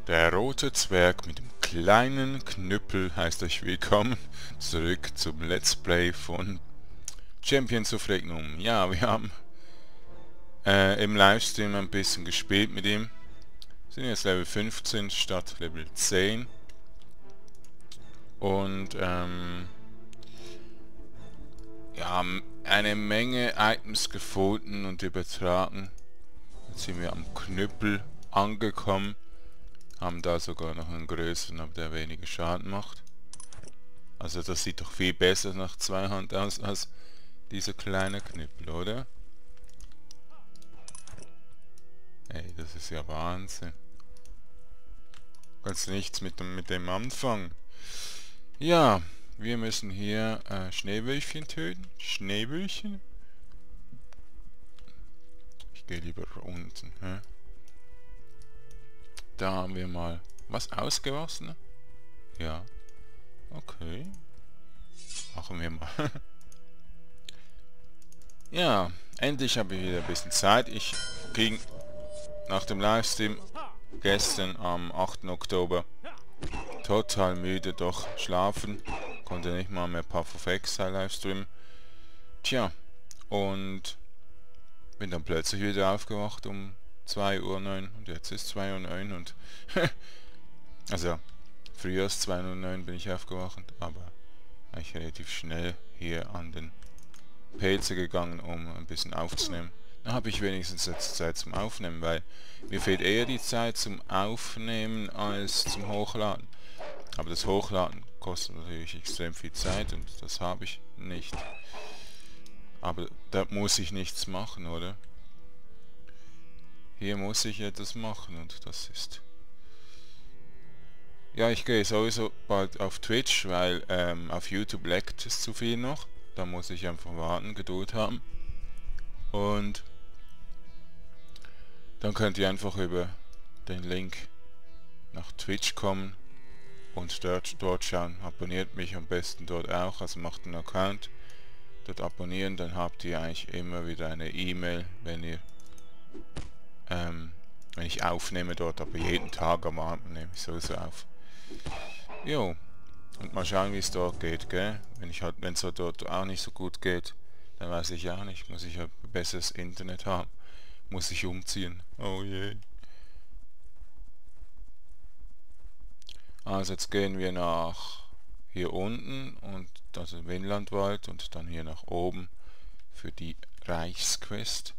Der rote Zwerg mit dem kleinen Knüppel heißt euch willkommen zurück zum Let's Play von Champions of Regnum. Ja, wir haben im Livestream ein bisschen gespielt mit ihm. Sind jetzt Level 15 statt Level 10. Und wir haben eine Menge Items gefunden und übertragen. Jetzt sind wir am Knüppel angekommen. Haben da sogar noch einen größeren, aber der weniger Schaden macht. Also das sieht doch viel besser nach Zweihand aus als dieser kleine Knüppel, oder? Ey, das ist ja Wahnsinn. Kannst nichts mit dem anfangen. Ja, wir müssen hier Schneewölfchen töten. Schneewölfchen? Ich gehe lieber unten. Hä? Da haben wir mal was ausgewaschen. Ja. Okay. Machen wir mal. Ja, endlich habe ich wieder ein bisschen Zeit. Ich ging nach dem Livestream gestern am 8. Oktober total müde, doch schlafen. Konnte nicht mal mehr Path of Exile Livestream. Tja, und bin dann plötzlich wieder aufgewacht um 2:09 Uhr und jetzt ist 2:09 Uhr und also früher als 2:09 Uhr bin ich aufgewacht, aber eigentlich relativ schnell hier an den PC gegangen, um ein bisschen aufzunehmen. Dann habe ich wenigstens jetzt Zeit zum Aufnehmen, weil mir fehlt eher die Zeit zum Aufnehmen als zum Hochladen. Aber das Hochladen kostet natürlich extrem viel Zeit und das habe ich nicht. Aber da muss ich nichts machen, oder? Hier muss ich etwas machen und das ist... Ja, ich gehe sowieso bald auf Twitch, weil auf YouTube leckt es zu viel noch. Da muss ich einfach warten, Geduld haben. Und dann könnt ihr einfach über den Link nach Twitch kommen und dort schauen. Abonniert mich am besten dort auch, also macht einen Account. Dort abonnieren, dann habt ihr eigentlich immer wieder eine E-Mail, wenn ihr wenn ich aufnehme dort, aber jeden Tag am Abend nehme ich sowieso auf. Jo, und mal schauen, wie es dort geht, gell? Wenn es dort auch nicht so gut geht, dann weiß ich auch nicht, muss ich ja besseres Internet haben. Muss ich umziehen. Oh je. Also jetzt gehen wir nach hier unten und also Winlandwald und dann hier nach oben für die Reichsquest.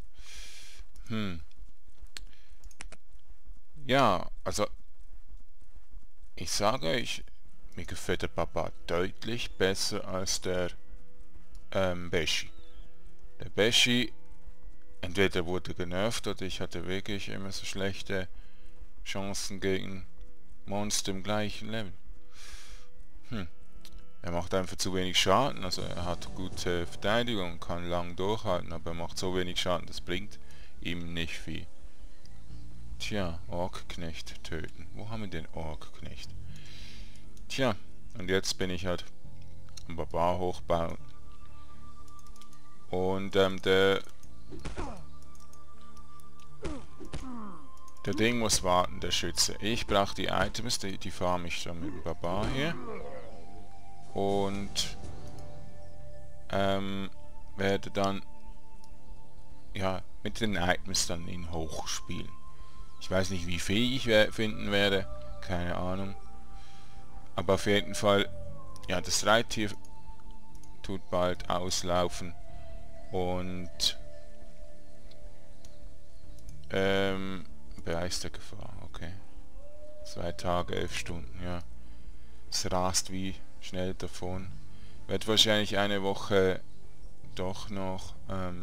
Ja, also ich sage euch, mir gefällt der Papa deutlich besser als der Beshi. Der Beshi, entweder wurde genervt oder ich hatte wirklich immer so schlechte Chancen gegen Monster im gleichen Level. Er macht einfach zu wenig Schaden, also er hat gute Verteidigung, kann lang durchhalten, aber er macht so wenig Schaden, das bringt ihm nicht viel. Tja, Orkknecht töten. Wo haben wir den Orkknecht? Tja, und jetzt bin ich halt am Barbar hochbauen. Und der Ding muss warten, der Schütze. Ich brauche die Items, die farm ich dann mit dem Barbar hier. Und werde dann ja mit den Items dann ihn hochspielen. Ich weiß nicht, wie viel ich finden werde, keine Ahnung. Aber auf jeden Fall, ja, das Reittier tut bald auslaufen und Bereich der Gefahr, okay. 2 Tage, 11 Stunden, ja. Es rast wie schnell davon. Wird wahrscheinlich eine Woche doch noch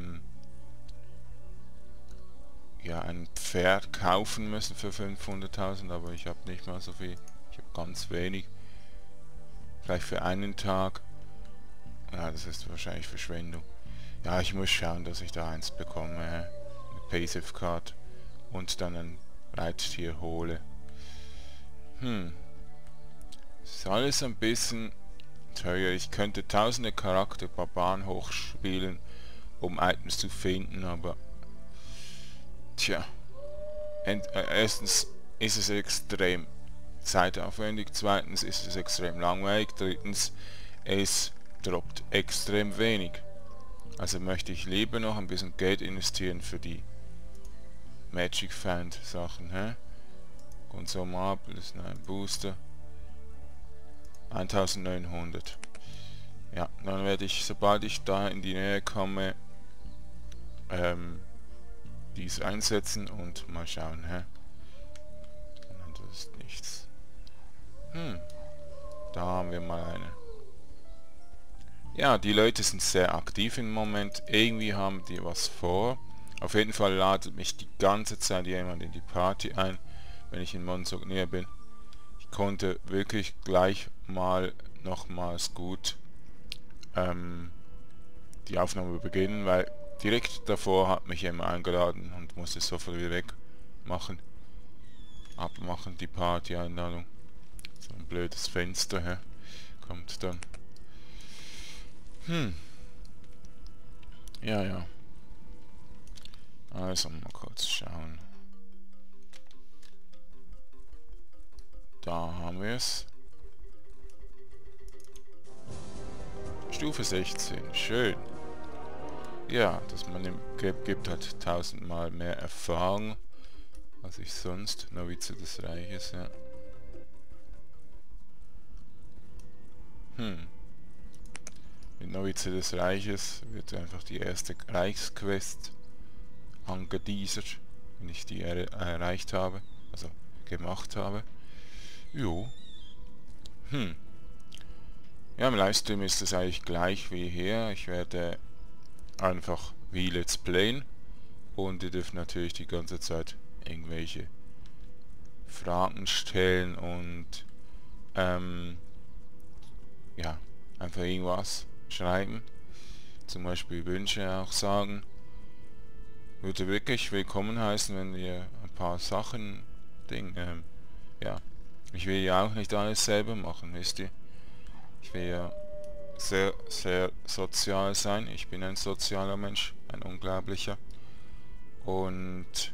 ja, ein Pferd kaufen müssen für 500.000, aber ich habe nicht mal so viel. Ich habe ganz wenig. Vielleicht für einen Tag. Ja, das ist wahrscheinlich Verschwendung. Ja, ich muss schauen, dass ich da eins bekomme. Eine Passive Card. Und dann ein Reittier hole. Ist alles ein bisschen teuer. Ich könnte tausende Charakter Barbaren hochspielen, um Items zu finden, aber tja, erstens ist es extrem zeitaufwendig, zweitens ist es extrem langweilig, drittens es droppt extrem wenig. Also möchte ich lieber noch ein bisschen Geld investieren für die Magic Find Sachen, hä? Konsumables, nein, Booster 1900. Ja, dann werde ich, sobald ich da in die Nähe komme, dies einsetzen und mal schauen, hä? Nein, das ist nichts. Da haben wir mal eine. Ja, die Leute sind sehr aktiv im Moment. Irgendwie haben die was vor. Auf jeden Fall ladet mich die ganze Zeit jemand in die Party ein, wenn ich in Monsog näher bin. Ich konnte wirklich gleich mal nochmals gut die Aufnahme beginnen, weil direkt davor hat mich jemand eingeladen und musste sofort wieder wegmachen. Abmachen die Party-Einladung. So ein blödes Fenster, hä? Kommt dann. Ja, ja. Also mal kurz schauen. Da haben wir es. Stufe 16, schön. Ja, dass man im gibt halt 1000-mal mehr Erfahrung als ich sonst. Novize des Reiches, ja. Mit Novize des Reiches wird einfach die erste Reichsquest angeteasert, wenn ich die erreicht habe, also gemacht habe. Jo. Ja, im Livestream ist es eigentlich gleich wie hier. Ich werde einfach wie Let's Playen und ihr dürft natürlich die ganze Zeit irgendwelche Fragen stellen und ja, einfach irgendwas schreiben. Zum Beispiel Wünsche auch sagen. Würde wirklich willkommen heißen, wenn ihr ein paar Sachen ja, ich will ja auch nicht alles selber machen, wisst ihr. Ich will ja sehr, sehr sozial sein. Ich bin ein sozialer Mensch, ein unglaublicher. Und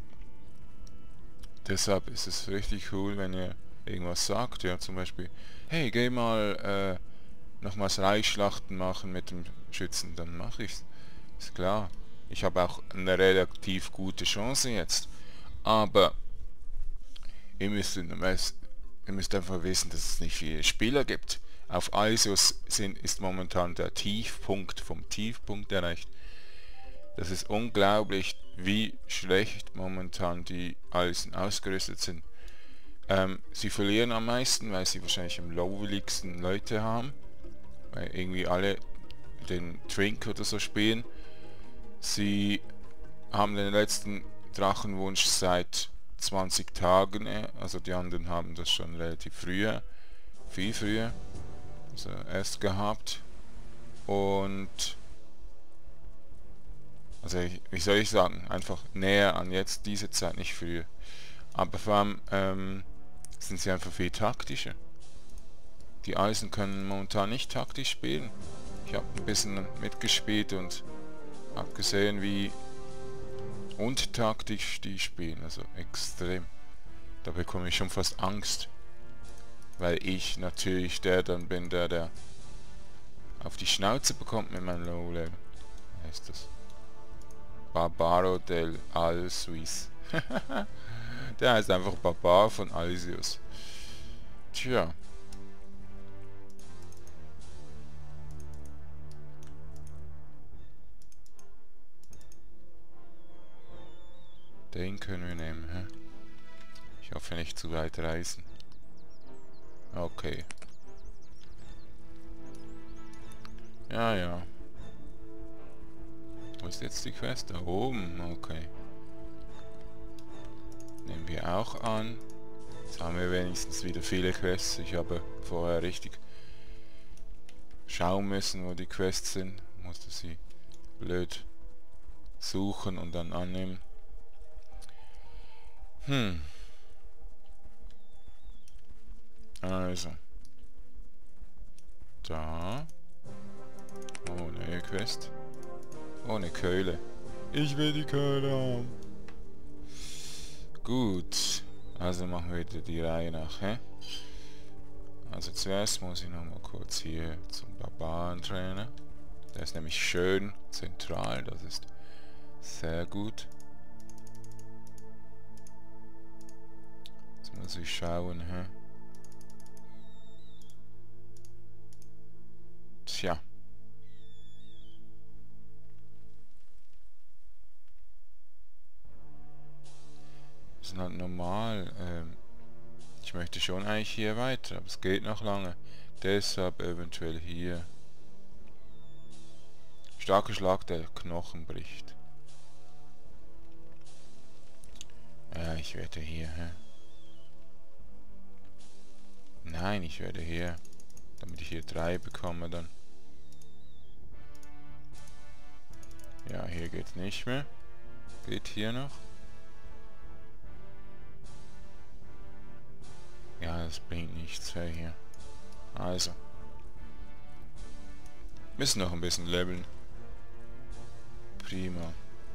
deshalb ist es richtig cool, wenn ihr irgendwas sagt. Ja, zum Beispiel, hey, geh mal nochmals Reichsschlachten machen mit dem Schützen. Dann mache ich's. Ist klar. Ich habe auch eine relativ gute Chance jetzt. Aber ihr müsst einfach wissen, dass es nicht viele Spieler gibt. Auf Isos ist momentan der Tiefpunkt vom Tiefpunkt erreicht. Das ist unglaublich, wie schlecht momentan die Alisen ausgerüstet sind. Sie verlieren am meisten, weil sie wahrscheinlich am loweligsten Leute haben. Weil irgendwie alle den Trink oder so spielen. Sie haben den letzten Drachenwunsch seit 20 Tagen, also die anderen haben das schon relativ früher, viel früher, also erst gehabt. Und also wie soll ich sagen, einfach näher an jetzt diese Zeit, nicht früher. Aber vor allem sind sie einfach viel taktischer. Die Eisen können momentan nicht taktisch spielen. Ich habe ein bisschen mitgespielt und habe gesehen, wie untaktisch die spielen, also extrem. Da bekomme ich schon fast Angst, weil ich natürlich der dann bin, der auf die Schnauze bekommt mit meinem Low-Level. Wie heißt das? Barbaro del Al-Suisse. Der heißt einfach Barbar von Alisius. Tja. Den können wir nehmen, hä? Ich hoffe nicht zu weit reisen. Okay. Ja, ja. Wo ist jetzt die Quest? Da oben, okay. Nehmen wir auch an. Jetzt haben wir wenigstens wieder viele Quests. Ich habe vorher richtig schauen müssen, wo die Quests sind. Musste sie blöd suchen und dann annehmen. Also. Da. Oh, neue Quest. Oh, eine Keule. Ich will die Keule haben. Gut. Also machen wir wieder die Reihe nach, hä? Also zuerst muss ich noch mal kurz hier zum Barbarentrainer. Der ist nämlich schön zentral, das ist sehr gut. Jetzt muss ich schauen, hä? Tja. Das ist halt normal. Ich möchte schon eigentlich hier weiter, aber es geht noch lange. Deshalb eventuell hier. Starker Schlag, der Knochen bricht. Ja, ich werde hier, hä? Nein, ich werde hier. Damit ich hier 3 bekomme dann. Ja, hier geht's nicht mehr. Geht hier noch. Ja, das bringt nichts für hier. Also. Müssen noch ein bisschen leveln. Prima.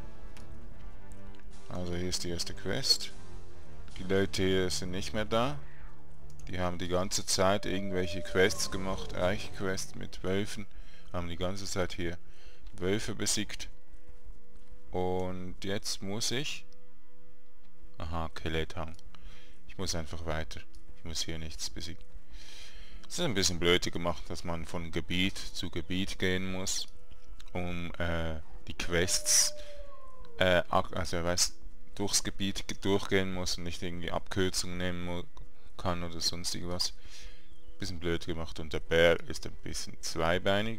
Also hier ist die erste Quest. Die Leute hier sind nicht mehr da. Die haben die ganze Zeit irgendwelche Quests gemacht, Eichquests mit Wölfen. Haben die ganze Zeit hier Wölfe besiegt. Und jetzt muss ich... Aha, Kelethang. Ich muss einfach weiter. Ich muss hier nichts besiegen. Es ist ein bisschen blöd gemacht, dass man von Gebiet zu Gebiet gehen muss, um die Quests, also durchs Gebiet durchgehen muss und nicht irgendwie Abkürzungen nehmen kann oder sonst irgendwas. Bisschen blöd gemacht und der Bär ist ein bisschen zweibeinig,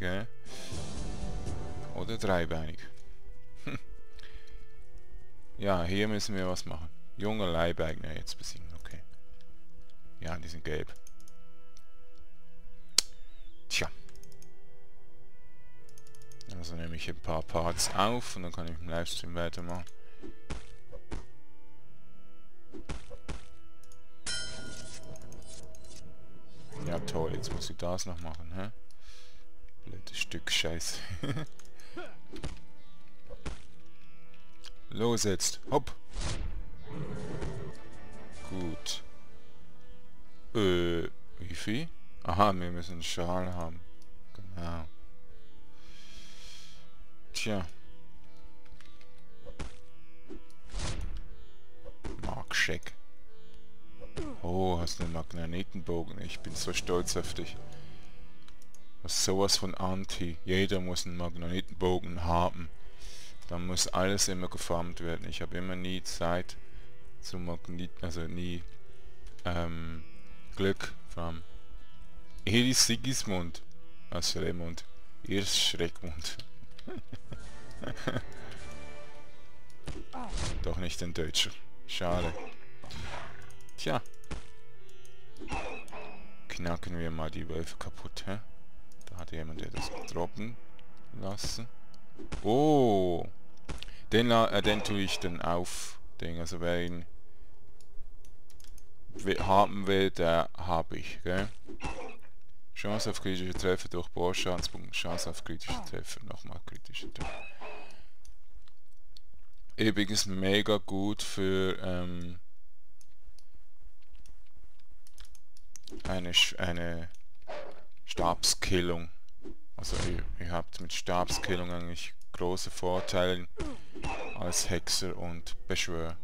oder dreibeinig. Ja, hier müssen wir was machen. Junger Leibeigner jetzt besiegen, okay. Ja, die sind gelb. Tja. Also nehme ich ein paar Parts auf und dann kann ich im Livestream weitermachen. Ja toll, jetzt muss ich das noch machen, hä? Blödes Stück Scheiße. Los jetzt, hopp! Gut. Wie viel? Aha, wir müssen einen Schal haben. Genau. Tja. Markscheck. Oh, hast einen Magnetenbogen. Ich bin so stolz auf dich. Das ist sowas von Anti. Jeder muss einen Magnetenbogen haben. Dann muss alles immer gefarmt werden. Ich habe immer nie Zeit zum also nie Glück vom Eris Sigismund aus Remund. Irs Schreckmund. Doch nicht ein Deutscher. Schade. Tja. Knacken wir mal die Wölfe kaputt, hä? Da hat jemand etwas droppen lassen. Oh! Den tue ich dann auf. Also wer ihn haben will, der habe ich, gell? Chance auf kritische Treffer durch Bohrschadensbogen. Chance auf kritische Treffer. Nochmal kritische Treffer. Übrigens mega gut für eine Stabskillung. Also ihr habt mit Stabskillung eigentlich große Vorteile als Hexer und Beschwörer.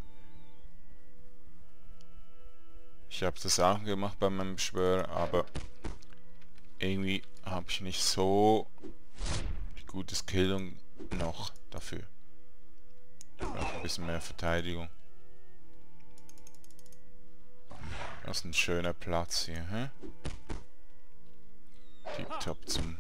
Ich habe das auch gemacht bei meinem Beschwörer, aber irgendwie habe ich nicht so die gute Skillung noch dafür. Ich brauche ein bisschen mehr Verteidigung. Das ist ein schöner Platz hier, hä? Tipptopp zum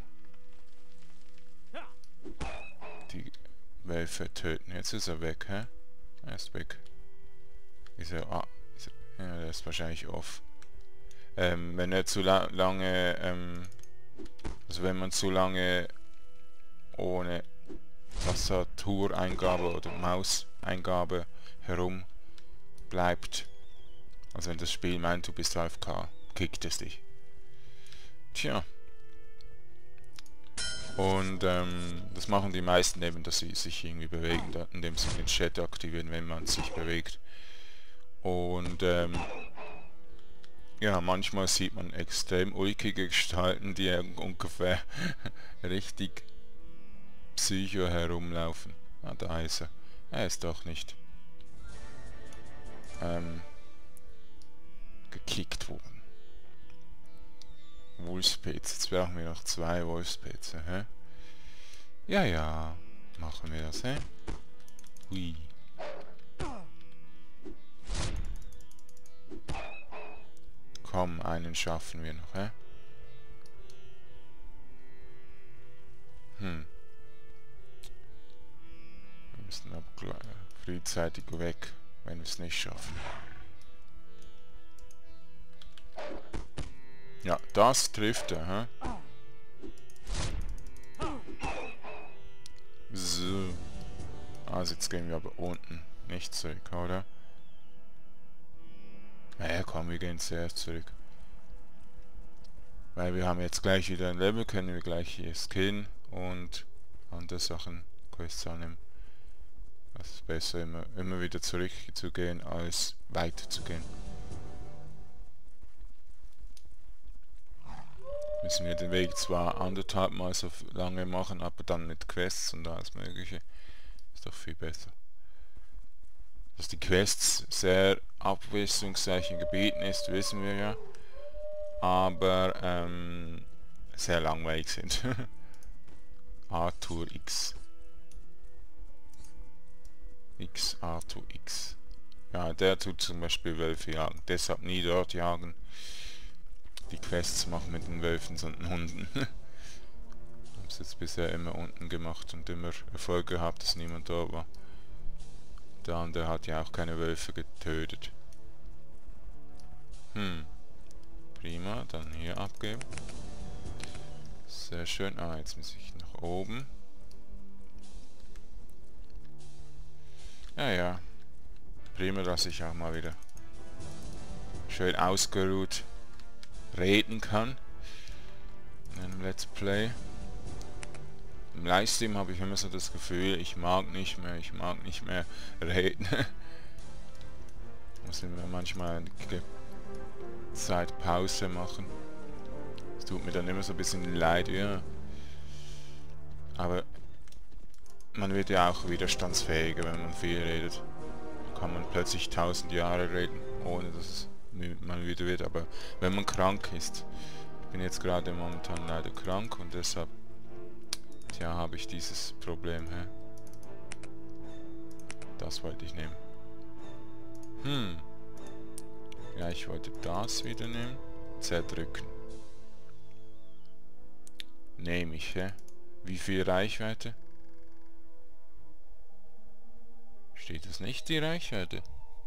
die Wölfe töten. Jetzt ist er weg, hä? Er ist weg. Ist er... Ah, ja, der ist wahrscheinlich off. Wenn er zu lange... also wenn man zu lange ohne Tastatureingabe oder Mauseingabe herum bleibt, also wenn das Spiel meint, du bist AFK, kickt es dich. Tja. Und das machen die meisten eben, dass sie sich irgendwie bewegen, indem sie den Chat aktivieren, wenn man sich bewegt. Und ja, manchmal sieht man extrem ulkige Gestalten, die ungefähr richtig psycho herumlaufen. Ah, da ist er. Er ist doch nicht gekickt worden. Wolfspilz. Jetzt brauchen wir noch 2 Wolfspilze, hä? Ja, ja. Machen wir das, hä? Hui. Komm, einen schaffen wir noch, hä? Wir müssen aber frühzeitig weg, wenn wir es nicht schaffen. Ja, das trifft er, hä? So. Also jetzt gehen wir aber unten nicht zurück, oder? Ja, komm, wir gehen zuerst zurück. Weil wir haben jetzt gleich wieder ein Level, können wir gleich hier skillen und andere Sachen, Quests annehmen. Es ist besser, immer wieder zurückzugehen, als weiterzugehen. Müssen wir den Weg zwar 1,5 Mal so lange machen, aber dann mit Quests und alles mögliche. Ist doch viel besser. Dass die Quests sehr abwechslungsreichen Gebieten ist, wissen wir ja. Aber sehr langweilig sind. Arthur X. Arthur X. Ja, der tut zum Beispiel Wölfe jagen. Deshalb nie dort jagen. Die Quests machen mit den Wölfen, sondern Hunden. Haben es jetzt bisher immer unten gemacht und immer Erfolg gehabt, dass niemand da war. Der andere hat ja auch keine Wölfe getötet. Prima, dann hier abgeben. Sehr schön. Ah, jetzt muss ich nach oben. Ja, ja. Prima, dass ich auch mal wieder schön ausgeruht reden kann. In einem Let's Play. Im Livestream habe ich immer so das Gefühl, ich mag nicht mehr reden. Muss immer manchmal eine Zeit Pause machen. Es tut mir dann immer so ein bisschen leid, ja. Aber man wird ja auch widerstandsfähiger, wenn man viel redet. Da kann man plötzlich 1000 Jahre reden, ohne dass es man müde wird. Aber wenn man krank ist, ich bin jetzt gerade momentan leider krank und deshalb, tja, habe ich dieses Problem, hä? Das wollte ich nehmen. Ja, ich wollte das wieder nehmen. Zerdrücken. Nehme ich, hä? Wie viel Reichweite? Steht das nicht, die Reichweite?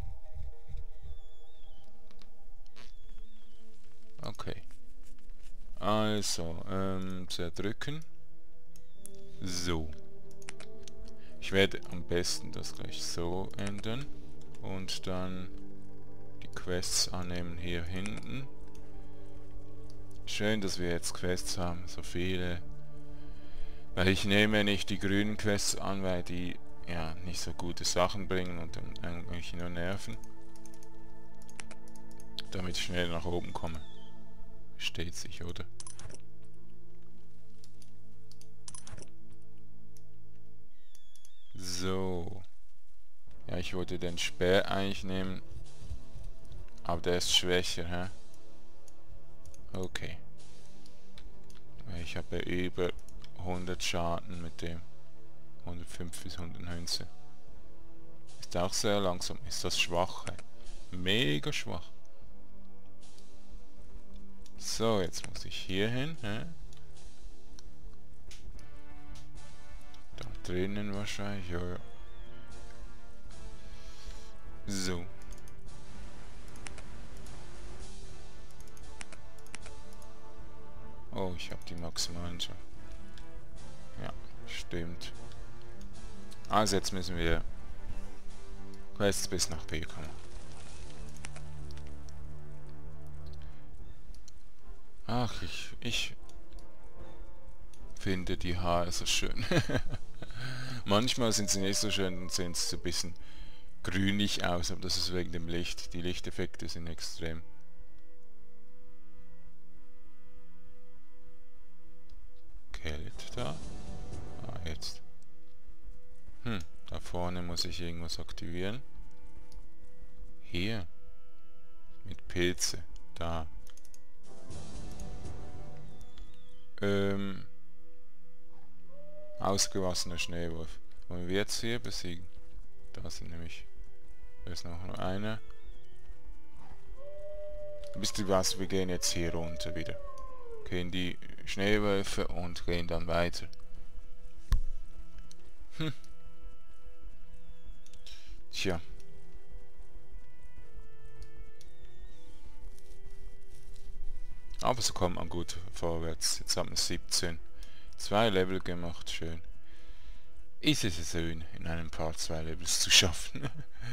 Okay. Also, zerdrücken. So. Ich werde am besten das gleich so ändern. Und dann die Quests annehmen hier hinten. Schön, dass wir jetzt Quests haben, so viele. Weil ich nehme nicht die grünen Quests an, weil die ja nicht so gute Sachen bringen und dann eigentlich nur nerven. Damit ich schnell nach oben komme. Steht sich, oder? So. Ja, ich wollte den Speer eigentlich nehmen. Aber der ist schwächer, hä? Okay. Ich habe über 100 Schaden mit dem. 105 bis 119. Ist auch sehr langsam. Ist das schwach, hä? Mega schwach. So, jetzt muss ich hier hin, hä? Da drinnen wahrscheinlich, ja, ja. So. Oh, ich habe die maximalen schon. Ja, stimmt. Also jetzt müssen wir Quests bis nach B kommen. Ach, ich finde die Haare so schön. Manchmal sind sie nicht so schön und sind sie ein bisschen grünlich aus, aber das ist wegen dem Licht. Die Lichteffekte sind extrem. Okay, liegt da. Ah, jetzt. Da vorne muss ich irgendwas aktivieren. Hier. Mit Pilze. Da. Ausgewachsener Schneewolf. Wollen wir jetzt hier besiegen? Da sind nämlich... Da ist noch nur einer. Wisst ihr was? Wir gehen jetzt hier runter wieder. Gehen die Schneewölfe und gehen dann weiter. Tja. Aber so kommt man gut vorwärts. Jetzt haben wir 17. 2 Level gemacht, schön. Ist es schön, in einem Part 2 Levels zu schaffen.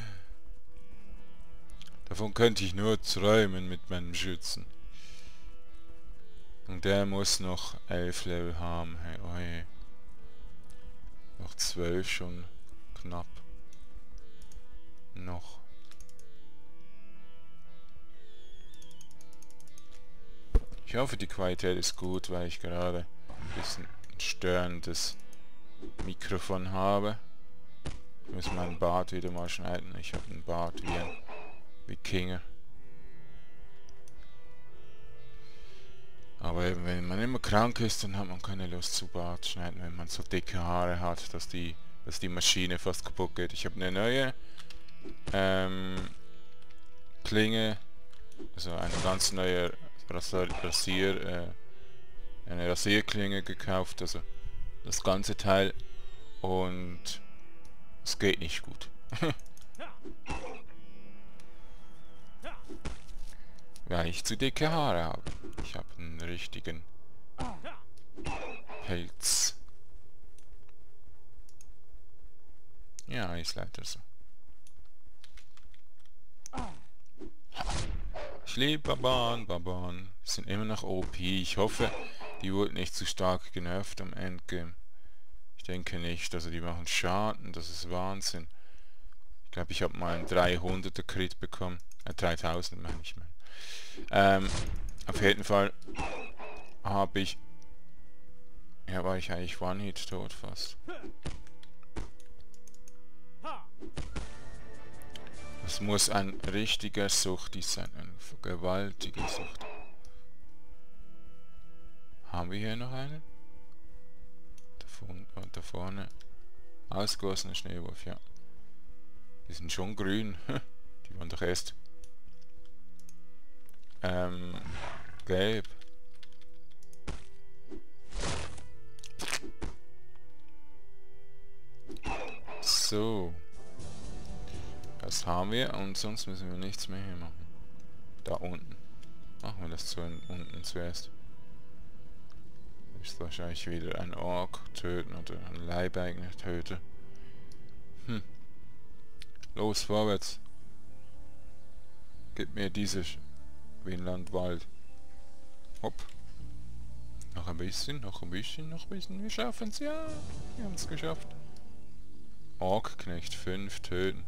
Davon könnte ich nur träumen mit meinem Schützen. Und der muss noch 11 Level haben. Hey, oh je. Noch 12 schon knapp. Noch. Ich hoffe, die Qualität ist gut, weil ich gerade ein bisschen ein störendes Mikrofon habe. Ich muss meinen Bart wieder mal schneiden. Ich habe einen Bart wie ein Wikinger. Aber eben, wenn man immer krank ist, dann hat man keine Lust zu Bart schneiden, wenn man so dicke Haare hat, dass die Maschine fast kaputt geht. Ich habe eine neue Klinge, also eine ganz neue eine Rasierklinge gekauft, also das ganze Teil, und es geht nicht gut. Weil ich zu dicke Haare habe. Ich habe einen richtigen Pelz. Ja, ist leider so. Ich liebe Baban. Sind immer noch OP. Ich hoffe, die wurden nicht zu stark genervt am Endgame. Ich denke nicht. Also die machen Schaden. Das ist Wahnsinn. Ich glaube, ich habe mal einen 300er Crit bekommen. 3000 meine ich mal. Auf jeden Fall habe ich... Ja, war ich eigentlich One-Hit tot fast. Das muss ein richtiger Suchti sein, eine gewaltige Sucht. Haben wir hier noch einen? Da vorne. Ausgegossener Schneewolf, ja. Die sind schon grün. Die waren doch erst... gelb. So. Das haben wir, und sonst müssen wir nichts mehr hier machen. Da unten. Machen wir das unten zuerst. Ist wahrscheinlich wieder ein Ork töten oder ein Leibeigner töten. Los, vorwärts. Gib mir dieses Winlandwald. Hopp. Noch ein bisschen, noch ein bisschen, noch ein bisschen. Wir schaffen es, ja. Wir haben es geschafft. Orkknecht 5 töten.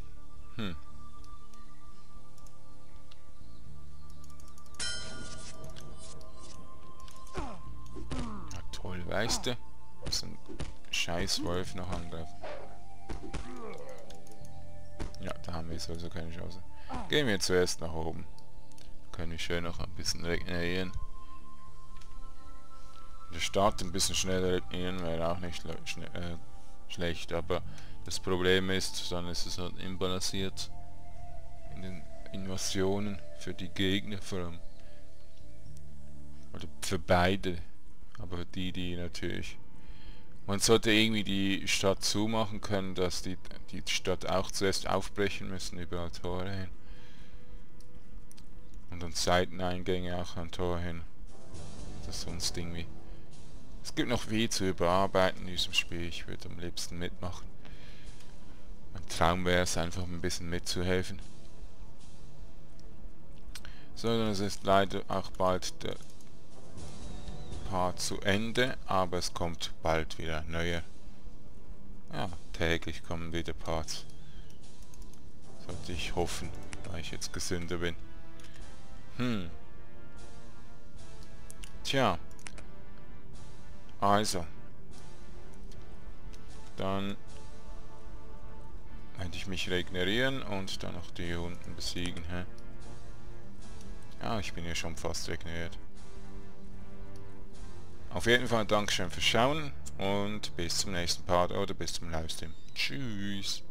Ja, toll, weißt du? Was ein Scheißwolf noch angreift. Ja, da haben wir jetzt also keine Chance. Gehen wir zuerst nach oben. Können wir schön noch ein bisschen regenerieren. Der Start ein bisschen schneller regenerieren wäre auch nicht schlecht, aber das Problem ist, dann ist es halt imbalanciert in den Invasionen für die Gegner vor allem. Oder für beide. Aber die natürlich... Man sollte irgendwie die Stadt zumachen können, dass die Stadt auch zuerst aufbrechen müssen, überall Tore hin. Und dann Seiteneingänge auch an Tor hin. Das sonst irgendwie... Es gibt noch viel zu überarbeiten in diesem Spiel. Ich würde am liebsten mitmachen. Mein Traum wäre es, einfach ein bisschen mitzuhelfen. So, dann ist leider auch bald der Part zu Ende, aber es kommt bald wieder ein neuer. Ja, täglich kommen wieder Parts. Sollte ich hoffen, da ich jetzt gesünder bin. Tja. Also. Dann werde ich mich regenerieren und dann noch die hier unten besiegen. Hä? Ja, ich bin ja schon fast regeneriert. Auf jeden Fall Dankeschön fürs Schauen und bis zum nächsten Part oder bis zum Livestream. Tschüss.